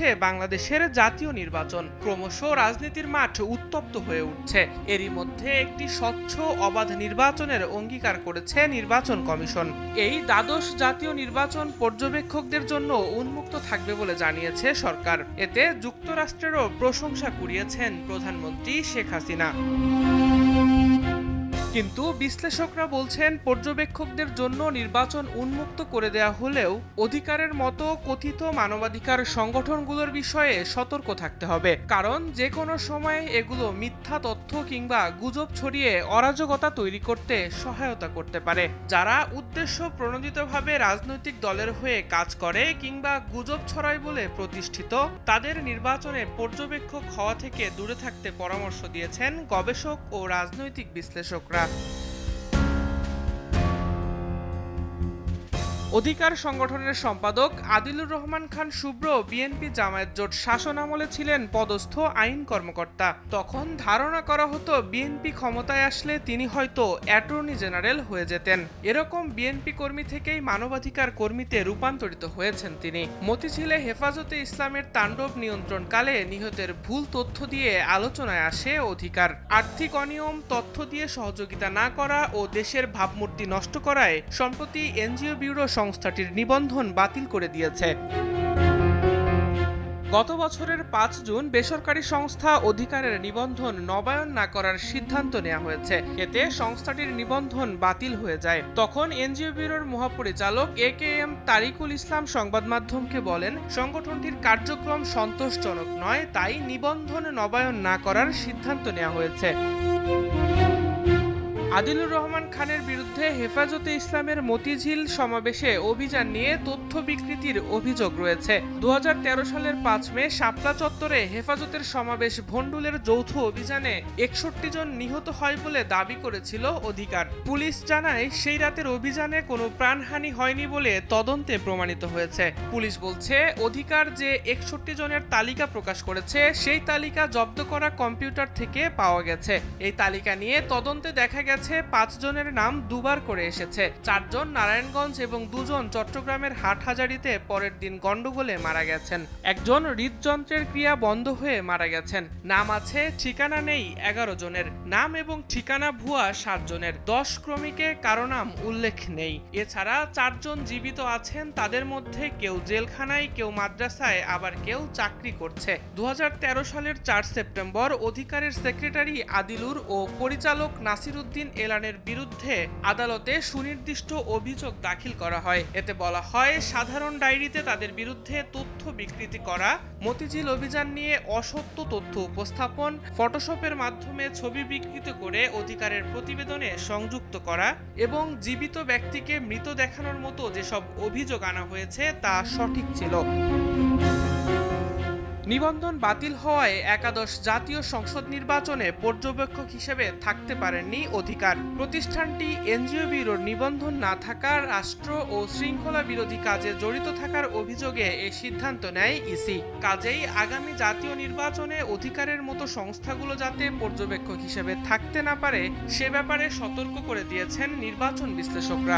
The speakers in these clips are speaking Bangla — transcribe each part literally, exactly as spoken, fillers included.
চলছে বাংলাদেশের জাতীয় নির্বাচন। ক্রমশ রাজনীতির মাঠ উত্তপ্ত হয়ে উঠছে। এরই মধ্যে একটি স্বচ্ছ অবাধ নির্বাচনের অঙ্গীকার করেছে নির্বাচন কমিশন। এই দ্বাদশ জাতীয় নির্বাচন পর্যবেক্ষকদের জন্য উন্মুক্ত থাকবে বলে জানিয়েছে সরকার। এতে যুক্তরাষ্ট্রেরও প্রশংসা কুড়িয়েছেন প্রধানমন্ত্রী শেখ হাসিনা। কিন্তু বিশ্লেষকরা বলছেন, পর্যবেক্ষকদের জন্য নির্বাচন উন্মুক্ত করে দেয়া হলেও অধিকারের মতো কথিত মানবাধিকার সংগঠনগুলোর বিষয়ে সতর্ক থাকতে হবে। কারণ যে কোনো সময় এগুলো মিথ্যা তথ্য কিংবা গুজব ছড়িয়ে অরাজকতা তৈরি করতে সহায়তা করতে পারে। যারা উদ্দেশ্য প্রণোদিতভাবে রাজনৈতিক দলের হয়ে কাজ করে কিংবা গুজব ছড়ায় বলে প্রতিষ্ঠিত, তাদের নির্বাচনে পর্যবেক্ষক হওয়া থেকে দূরে থাকতে পরামর্শ দিয়েছেন গবেষক ও রাজনৈতিক বিশ্লেষকরা। অধিকার সংগঠনের সম্পাদক আদিলুর রহমান খান শুভ্র বিএনপি জামায়াত জোট শাসন আমলে ছিলেন পদস্থ আইন কর্মকর্তা। তখন ধারণা করা হতো বিএনপি ক্ষমতায় আসলে তিনি হয়তো অ্যাটর্নি জেনারেল হয়ে যেতেন। এরকম বিএনপি কর্মী থেকেই মানবাধিকার কর্মীতে রূপান্তরিত হয়েছেন তিনি। মতিঝিলে হেফাজতে ইসলামের তাণ্ডব নিয়ন্ত্রণকালে নিহতের ভুল তথ্য দিয়ে আলোচনায় আসে অধিকার। আর্থিক অনিয়ম, তথ্য দিয়ে সহযোগিতা না করা ও দেশের ভাবমূর্তি নষ্ট করায় সম্প্রতি এনজিও ব্যুরো সংস্থাটির নিবন্ধন বাতিল করে দিয়েছে। গত বছরের পাঁচ জুন বেসরকারি সংস্থা অধিকারের নিবন্ধন নবায়ন না করার সিদ্ধান্ত নেওয়া হয়েছে। এতে সংস্থাটির নিবন্ধন বাতিল হয়ে যায়। তখন এনজিও ব্যুরোর মহাপরিচালক এ কে এম তারিকুল ইসলাম সংবাদ মাধ্যমকে বলেন, সংগঠনটির কার্যক্রম সন্তোষজনক নয়, তাই নিবন্ধন নবায়ন না করার সিদ্ধান্ত নেওয়া হয়েছে। আদিলুর রহমান খানের বিরুদ্ধে হেফাজতে ইসলামের মতিঝিল সমাবেশে অভিযান নিয়ে তথ্য বিকৃতির অভিযোগ রয়েছে। দু হাজার তেরো সালের পাঁচ মে শাপলা চত্বরে হেফাজতের সমাবেশ ভণ্ডুলের যৌথ অভিযানে একষট্টি জন নিহত হয় বলে দাবি করেছিল অধিকার। পুলিশ জানায়, সেই রাতের অভিযানে কোনো প্রাণহানি হয়নি বলে তদন্তে প্রমাণিত হয়েছে। পুলিশ বলছে, অধিকার যে একষট্টি জনের তালিকা প্রকাশ করেছে সেই তালিকা জব্দ করা কম্পিউটার থেকে পাওয়া গেছে। এই তালিকা নিয়ে তদন্তে দেখা গেছে পাঁচ জনের নাম দুবার করে এসেছে। চারজন নারায়ণগঞ্জ এবং দুজন চট্টগ্রামের হাটহাজারীতে পরের দিন গন্ডগোলে মারা গেছেন। একজন হৃদযন্ত্রের ক্রিয়া বন্ধ হয়ে মারা গেছেন। নাম আছে, ঠিকানা নেই এগারো জনের। নাম এবং ঠিকানা ভুয়া সাত জনের। দশ ক্রমিকে কারো নাম উল্লেখ নেই। এছাড়া চারজন জীবিত আছেন, তাদের মধ্যে কেউ জেলখানায়, কেউ মাদ্রাসায়, আবার কেউ চাকরি করছে। দু হাজার তেরো সালের চার সেপ্টেম্বর অধিকারের সেক্রেটারি আদিলুর ও পরিচালক নাসির উদ্দিন এলানের বিরুদ্ধে আদালতে সুনির্দিষ্ট অভিযোগ দাখিল করা হয়। এতে বলা হয়, সাধারণ ডায়েরিতে তাদের বিরুদ্ধে তথ্য বিকৃতি করা, মতিঝিল অভিযান নিয়ে অসত্য তথ্য উপস্থাপন, ফটোশপের মাধ্যমে ছবি বিকৃত করে অধিকারের প্রতিবেদনে সংযুক্ত করা এবং জীবিত ব্যক্তিকে মৃত দেখানোর মতো যেসব অভিযোগ আনা হয়েছে তা সঠিক ছিল। নিবন্ধন বাতিল হওয়ায় একাদশ জাতীয় সংসদ নির্বাচনে পর্যবেক্ষক হিসেবে থাকতে পারেননি অধিকার। প্রতিষ্ঠানটি এনজিও ব্যুরোর নিবন্ধন না থাকা, রাষ্ট্র ও শৃঙ্খলা বিরোধী কাজে জড়িত থাকার অভিযোগে এ সিদ্ধান্ত নেয় ইসি। কাজেই আগামী জাতীয় নির্বাচনে অধিকারের মতো সংস্থাগুলো যাতে পর্যবেক্ষক হিসেবে থাকতে না পারে সে ব্যাপারে সতর্ক করে দিয়েছেন নির্বাচন বিশ্লেষকরা।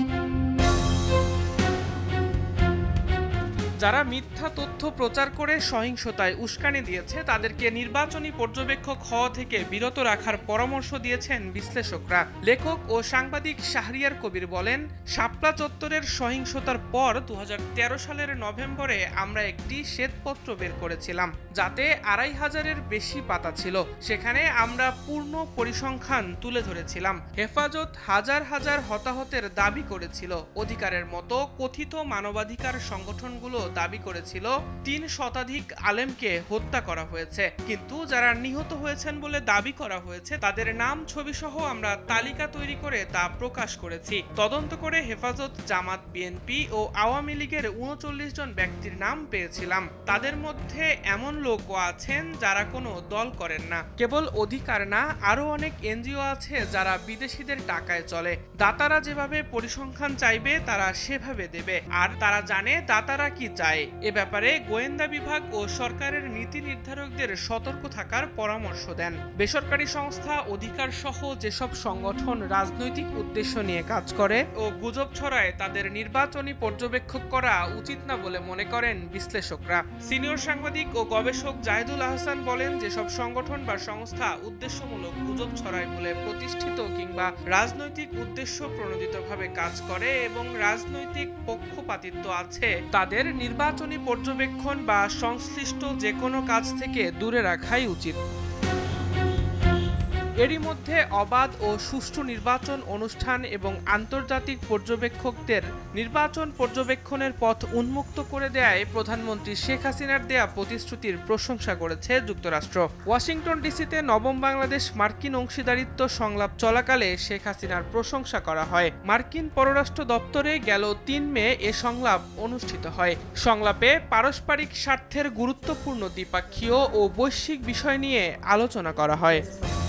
যারা মিথ্যা তথ্য প্রচার করে সহিংসতায় উস্কানি দিয়েছে তাদেরকে নির্বাচনী পর্যবেক্ষক হওয়া থেকে বিরত রাখার পরামর্শ দিয়েছেন বিশ্লেষকরা। লেখক ও সাংবাদিক শাহরিয়ার কবির বলেন, শাপলা চত্বরের সহিংসতার পর দু হাজার তেরো সালের নভেম্বরে আমরা একটি শ্বেতপত্র বের করেছিলাম, যাতে আড়াই হাজারের বেশি পাতা ছিল। সেখানে আমরা পূর্ণ পরিসংখ্যান তুলে ধরেছিলাম। হেফাজত হাজার হাজার হতাহতের দাবি করেছিল। অধিকারের মতো কথিত মানবাধিকার সংগঠনগুলো দাবি করেছিল তিন শতাধিক আলেমকে হত্যা করা হয়েছে। কিন্তু যারা নিহত হয়েছেন বলে দাবি করা হয়েছে তাদের নাম, ছবি সহ আমরা তালিকা তৈরি করে তা প্রকাশ করেছি। তদন্ত করে হেফাজত, জামাত, বিএনপি ও আওয়ামী লীগের উনচল্লিশ জন ব্যক্তির নাম পেয়েছিলাম। তাদের মধ্যে এমন লোকও আছেন যারা কোনো দল করেন না। কেবল অধিকার না, আরো অনেক এনজিও আছে যারা বিদেশিদের টাকায় চলে। দাতারা যেভাবে পরিসংখ্যান চাইবে তারা সেভাবে দেবে, আর তারা জানে দাতারা কি চায়। এ ব্যাপারে গোয়েন্দা বিভাগ ও সরকারের নীতি নির্ধারকদের সতর্ক থাকার পরামর্শ দেন। বেসরকারি সংস্থা অধিকার সহ যেসব সংগঠন রাজনৈতিক উদ্দেশ্য নিয়ে কাজ করে ও গুজব ছড়ায় তাদের নির্বাচনী পর্যবেক্ষক করা উচিত না বলে মনে করেন বিশ্লেষকরা। সিনিয়র সাংবাদিক ও গবেষক জাহিদুল আহসান বলেন, যেসব সংগঠন বা সংস্থা উদ্দেশ্যমূলক গুজব ছড়ায় বলে প্রতিষ্ঠিত কিংবা রাজনৈতিক উদ্দেশ্য প্রণোদিতভাবে কাজ করে এবং রাজনৈতিক পক্ষপাতিত্ব আছে, তাদের নির্বাচনী পর্যবেক্ষণ বা সংশ্লিষ্ট যে কোনো কাজ থেকে দূরে রাখাই উচিত। এরই মধ্যে অবাধ ও সুষ্ঠু নির্বাচন অনুষ্ঠান এবং আন্তর্জাতিক পর্যবেক্ষকদের নির্বাচন পর্যবেক্ষণের পথ উন্মুক্ত করে দেয়ায় প্রধানমন্ত্রী শেখ হাসিনার দেয়া প্রতিশ্রুতির প্রশংসা করেছে যুক্তরাষ্ট্র। ওয়াশিংটন ডিসিতে নবম বাংলাদেশ মার্কিন অংশীদারিত্ব সংলাপ চলাকালে শেখ হাসিনার প্রশংসা করা হয়। মার্কিন পররাষ্ট্র দপ্তরে গেল তিন মে এ সংলাপ অনুষ্ঠিত হয়। সংলাপে পারস্পরিক স্বার্থের গুরুত্বপূর্ণ দ্বিপাক্ষীয় ও বৈশ্বিক বিষয় নিয়ে আলোচনা করা হয়।